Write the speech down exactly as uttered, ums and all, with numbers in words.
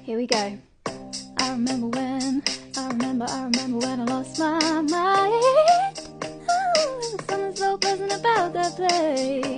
Here we go. I remember when, I remember, I remember when I lost my mind. Oh, there was something so pleasant about that place.